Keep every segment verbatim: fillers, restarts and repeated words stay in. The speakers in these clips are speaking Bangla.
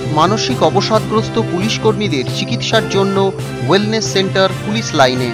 মানসিক অবসাদগ্রস্ত পুলিশ কর্মীদের চিকিৎসার জন্য ওয়েলনেস সেন্টার পুলিশ লাইনে।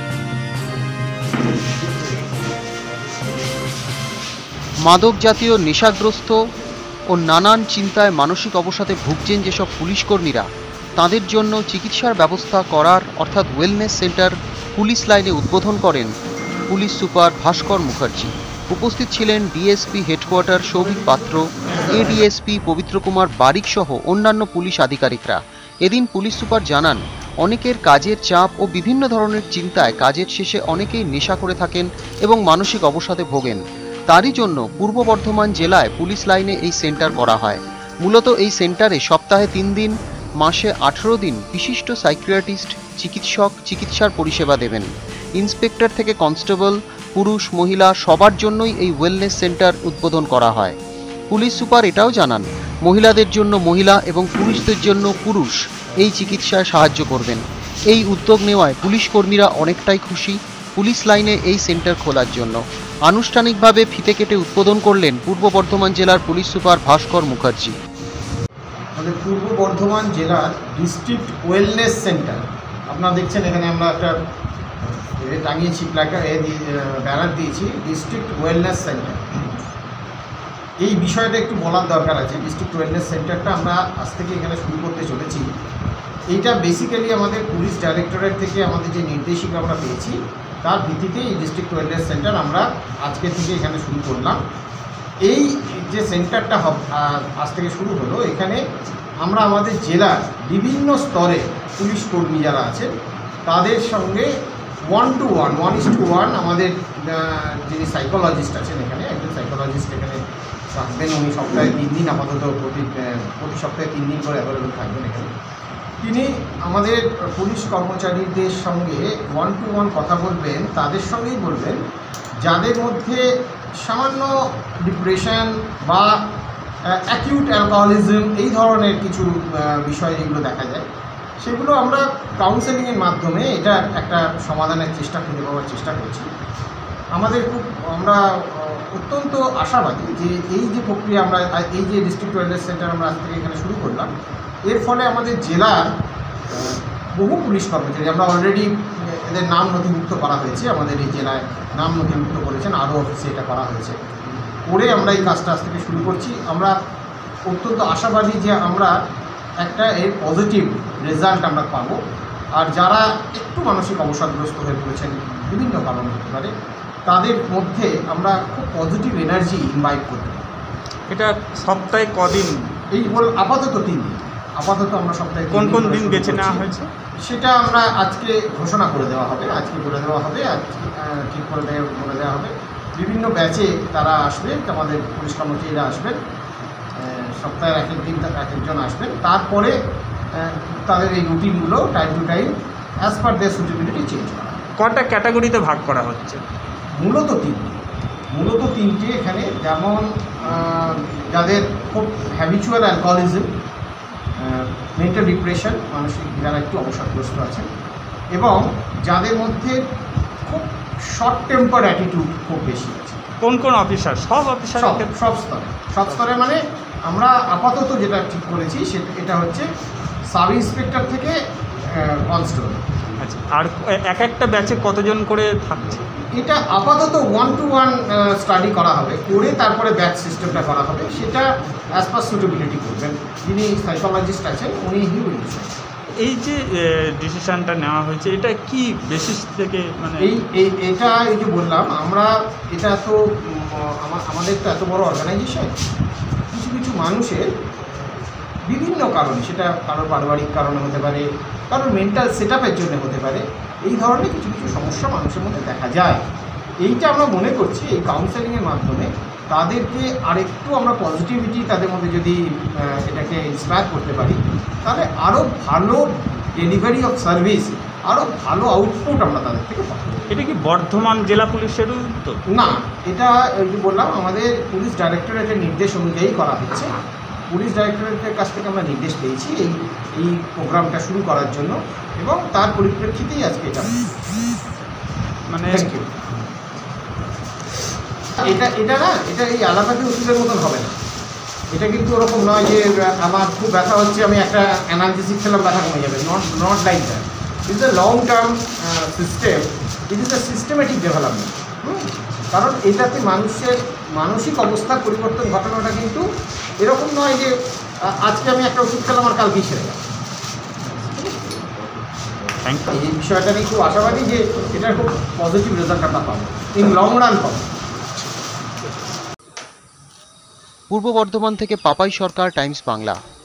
মাদক জাতীয় নেশাগ্রস্ত ও নানান চিন্তায় মানসিক অবসাদে ভুগছেন যেসব পুলিশ কর্মীরা, তাদের জন্য চিকিৎসার ব্যবস্থা করার অর্থাৎ ওয়েলনেস সেন্টার পুলিশ লাইনে উদ্বোধন করেন পুলিশ সুপার ভাস্কর মুখার্জি। উপস্থিত ছিলেন ডিএসপি হেডকোয়ার্টার সৌভিক পাত্র, এডিএসপি পবিত্র কুমার বারিক সহ অন্যান্য পুলিশ আধিকারিকরা। এদিন পুলিশ সুপার জানান, অনেকের কাজের চাপ ও বিভিন্ন ধরনের চিন্তায় কাজের শেষে অনেকেই নেশা করে থাকেন এবং মানসিক অবসাদে ভোগেন। তারই জন্য পূর্ব বর্ধমান জেলায় পুলিশ লাইনে এই সেন্টার করা হয়। মূলত এই সেন্টারে সপ্তাহে তিন দিন, মাসে আঠেরো দিন বিশিষ্ট সাইকিয়াট্রিস্ট চিকিৎসক চিকিৎসার পরিষেবা দেবেন। ইন্সপেক্টর থেকে কনস্টেবল, পুরুষ মহিলা সবার জন্যই এই ওয়েলনেস সেন্টার উদ্বোধন করা হয়। পুলিশ সুপার এটাও জানান, মহিলাদের জন্য মহিলা এবং পুরুষদের জন্য পুরুষ এই চিকিৎসায় সাহায্য করবেন। এই উদ্যোগ নেওয়ায় পুলিশ কর্মীরা অনেকটাই খুশি পুলিশ লাইনে এই সেন্টার খোলার জন্য। আনুষ্ঠানিকভাবে ফিতে কেটে উদ্বোধন করলেন পূর্ব বর্ধমান জেলার পুলিশ সুপার ভাস্কর মুখার্জি। আমাদের পূর্ব বর্ধমান জেলার ডিস্ট্রিক্ট ওয়েলনেস সেন্টার, আপনারা দেখছেন এখানে আমরা একটা টাঙিয়েছি, প্ল্যাকার্ড ব্যানার দিয়েছি, ডিস্ট্রিক্ট ওয়েলনেস সেন্টার। এই বিষয়টা একটু বলার দরকার আছে। ডিস্ট্রিক্ট ওয়েলনেস সেন্টারটা আমরা আজ থেকে এখানে শুরু করতে চলেছি। এইটা বেসিক্যালি আমাদের পুলিশ ডাইরেক্টরেট থেকে আমাদের যে নির্দেশিকা আমরা পেয়েছি তার ভিত্তিতে এই ডিস্ট্রিক্ট ওয়েলনেস সেন্টার আমরা আজকে থেকে এখানে শুরু করলাম। এই যে সেন্টারটা আজ থেকে শুরু হলো, এখানে আমরা আমাদের জেলার বিভিন্ন স্তরে পুলিশ কর্মী যারা আছেন তাদের সঙ্গে one to one one is to one আমাদের যিনি সাইকোলজিস্ট আছেন, এখানে একজন সাইকোলজিস্ট এখানে থাকবেন। উনি সপ্তাহে তিন দিন আপাতত প্রতি প্রতি সপ্তাহে তিন দিন করে অ্যাভেলেবেল থাকবেন এখানে। তিনি আমাদের পুলিশ কর্মচারীদের সঙ্গে ওয়ান টু ওয়ান কথা বলবেন, তাদের সঙ্গেই বলবেন যাদের মধ্যে সামান্য ডিপ্রেশন বা অ্যাকিউট অ্যালকোহলিজম এই ধরনের কিছু বিষয় যেগুলো দেখা যায়, সেগুলো আমরা কাউন্সেলিংয়ের মাধ্যমে এটা একটা সমাধানের চেষ্টা খুঁজে পাওয়ার চেষ্টা করছি। আমাদের খুব আমরা অত্যন্ত আশাবাদী যে এই যে প্রক্রিয়া আমরা এই যে ডিস্ট্রিক্ট ওয়েলনেস সেন্টার আমরা আজ থেকে এখানে শুরু করলাম, এর ফলে আমাদের জেলার বহু পুলিশ কর্মচারী, আমরা অলরেডি এদের নাম নথিভুক্ত করা হয়েছে, আমাদের এই জেলায় নাম নথিভুক্ত করেছেন, আরও অফিসে এটা করা হয়েছে, করে আমরা এই কাজটা আজ থেকে শুরু করছি। আমরা অত্যন্ত আশাবাদী যে আমরা একটা এর পজিটিভ রেজাল্ট আমরা পাবো। আর যারা একটু মানসিক অবসাদগ্রস্ত হয়ে পড়েছেন, বিভিন্ন কারণ হতে পারে, তাদের মধ্যে আমরা খুব পজিটিভ এনার্জি ইনভাইট করতে পারি। এটা সপ্তাহে কদিন? এই বল আপাতত তিন দিন। আপাতত আমরা সপ্তাহে কোন কোন দিন বেছে নেওয়া হয়েছে সেটা আমরা আজকে ঘোষণা করে দেওয়া হবে, আজকে বলে দেওয়া হবে, আজকে ঠিক করে বলে দেওয়া হবে। বিভিন্ন ব্যাচে তারা আসবে, আমাদের পুলিশ কর্মচারীরা আসবেন, সপ্তাহের এক এক দিন এক একজন আসবেন। তারপরে তাদের এই রুটিনগুলো time to time as per their suitability change করা। কটা ক্যাটাগরিতে ভাগ করা হচ্ছে? মূলত তিনটি মূলত তিনটি এখানে, যেমন যাদের খুব হ্যাবিচুয়াল অ্যালকোহলিজম, মেন্টাল ডিপ্রেশন, মানসিক যারা একটু অবসাদগ্রস্ত আছেন, এবং যাদের মধ্যে খুব শর্ট টেম্পার অ্যাটিটিউড খুব বেশি আছে। কোন কোন অফিসার? সব অফিসার, সব স্তরে সব স্তরে মানে আমরা আপাতত যেটা ঠিক করেছি সেটা এটা হচ্ছে সাব ইন্সপেক্টর থেকে কনস্টেবল। আচ্ছা, আর এক একটা ব্যাচে কতজন করে থাকছে? এটা আপাতত ওয়ান টু ওয়ান স্টাডি করা হবে, করে তারপরে ব্যাচ সিস্টেমটা করা হবে। সেটা অ্যাজ পার সুটেবিলিটি করবেন যিনি সাইকোলজিস্ট আছেন, উনি হি উইল ডিসাইড। এই যে ডিসিশনটা নেওয়া হয়েছে, এটা কি বেসিস থেকে? মানে এই এই এটা এই যে বললাম আমরা, এটা তো আমাদের তো এত বড় অর্গানাইজেশন, কিছু কিছু মানুষের বিভিন্ন কারণে, সেটা কারোর পারিবারিক কারণে হতে পারে, কারোর মেন্টাল সেট আপের জন্য হতে পারে, এই ধরনের কিছু কিছু সমস্যা মানুষের মধ্যে দেখা যায়। এইটা আমরা মনে করছি এই কাউন্সেলিংয়ের মাধ্যমে তাদেরকে আরেকটু আমরা পজিটিভিটি তাদের মধ্যে যদি এটাকে ইন্সপায়ার করতে পারি, তাহলে আরও ভালো ডেলিভারি অফ সার্ভিস, আরও ভালো আউটপুট আমরা তাদের থেকে পাবো। এটা কি বর্ধমান জেলা পুলিশের উদ্যোগ? না, এটা ওই যে বললাম আমাদের পুলিশ ডাইরেক্টরেটের নির্দেশ অনুযায়ী করা হচ্ছে। পুলিশ ডাইরেক্টরেটের কাছ থেকে আমরা নির্দেশ পেয়েছি এই এই প্রোগ্রামটা শুরু করার জন্য, এবং তার পরিপ্রেক্ষিতেই আজকে এটা মানে এটা এটা না এটা এই আলাদাতে ওষুধের মতন হবে না। এটা কিন্তু ওরকম নয় যে আমার খুব ব্যথা হচ্ছে আমি একটা অ্যানালজেসিক খেলাম ব্যথা কমে যাবে, not not like that. It is a long term system, it is a systematic development. কারণ এটাতে মানুষের মানসিক অবস্থার পরিবর্তন ঘটানোটা কিন্তু এরকম নয় যে আজকে আমি একটা ওষুধ খেলাম আর কালকেই সেরে গেল। Thank you. এই বিষয়টা নিয়ে খুব আশাবাদী যে এটার খুব পজিটিভ রেজাল্ট আমরা পাবো, ইন লং রান পাবো। পূর্ব বর্ধমান থেকে পাপাই সরকার, টাইমস বাংলা।